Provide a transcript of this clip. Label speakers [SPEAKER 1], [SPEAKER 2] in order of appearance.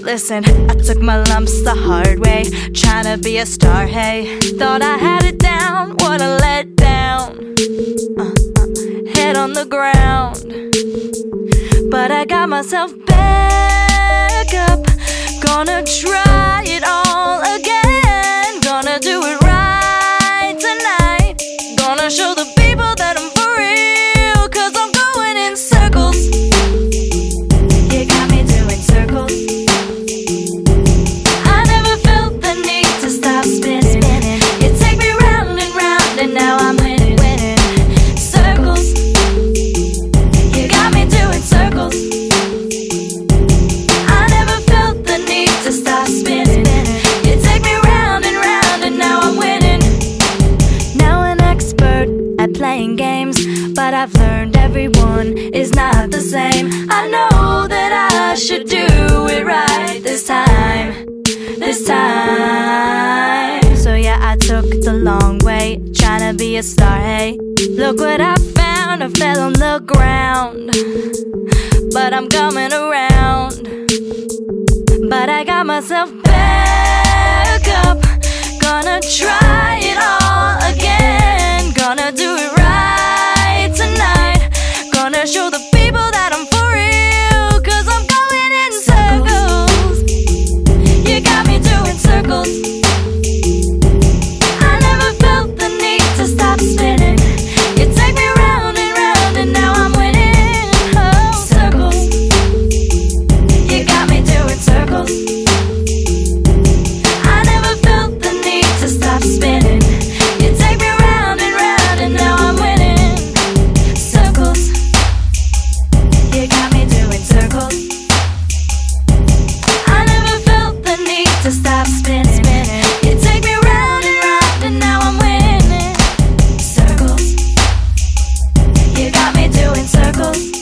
[SPEAKER 1] Listen, I took my lumps the hard way, trying to be a star, hey. Thought I had it down, what a letdown. Head on the ground, but I got myself back up. Gonna try it all again. Gonna do it right tonight. Gonna show the people that I'm for real, 'cause I'm going in circles. You got me doing circles. I never felt the need to stop spinning. You take me round and round, and now I'm winning, winning. Circles. You got me doing circles. I never felt the need to stop spinning. You take me round and round, and now I'm winning. Now an expert at playing games, but I've learned everyone is not the same. I know that I should do it right this time, this time. So yeah, I took the long way, trying to be a star, hey. Look what I found, I fell on the ground, but I'm coming around. But I got myself back up. Gonna try it all again. Gonna do it right tonight. Gonna show the people that I'm for real, 'cause I'm going in circles. You got me doing circles. I never felt the need to stop spinning. You take me round and round, and now I'm winning. Oh, circles. You got me doing circles. I never felt the need to stop spinning. You take me round and round, and now I'm winning. Circles. You got me doing circles. I never felt the need to stop spinning. You take me round and round, and now I'm winning. Circles. You got me doing circles.